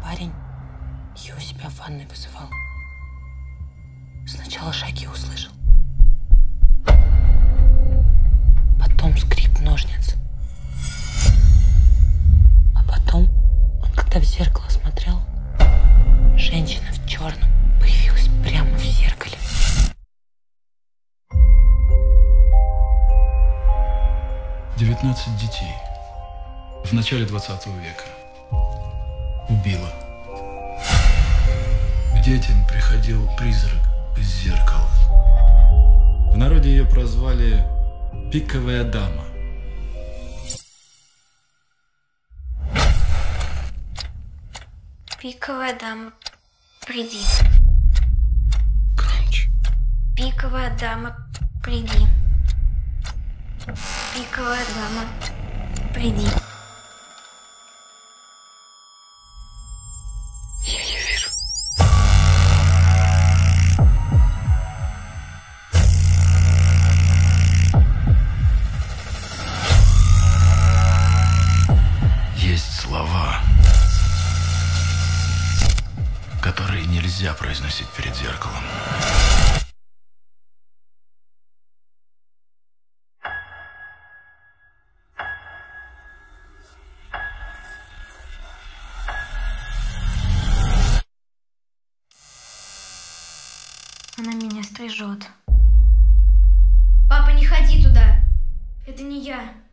парень ее у себя в ванной вызывал. Сначала шаги услышал. Потом скрип ножниц. А потом, он когда в зеркало смотрел, женщина в черном появилась прямо в зеркале. «19 детей в начале 20 века убила. К детям приходил призрак из зеркала. В народе ее прозвали «Пиковая дама». Пиковая дама, приди. Громче. Пиковая дама, приди. Пиковая дама, приди. Я не вижу. Есть слова, которые нельзя произносить перед зеркалом. Она меня стрижет. Папа, не ходи туда. Это не я.